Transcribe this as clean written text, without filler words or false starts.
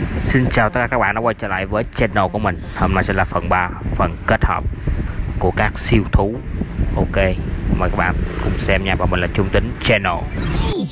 Xin chào tất cả các bạn đã quay trở lại với channel của mình. Hôm nay sẽ là phần 3, phần kết hợp của các siêu thú. Ok, mời các bạn cùng xem nha. Và mình là Trung Tính Channel.